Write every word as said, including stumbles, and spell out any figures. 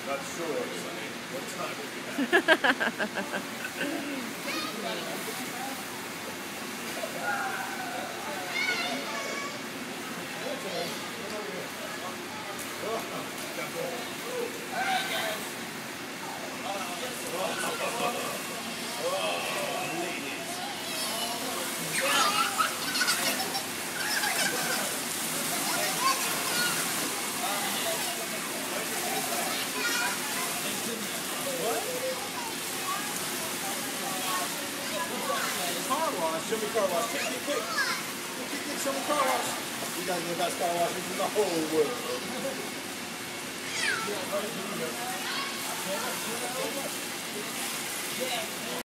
Not sure, Sonny. What time will be car wash? Show me car wash. Quick, quick, quick. Quick, quick, quick. Show me car wash. You guys know the best car wash in the whole world.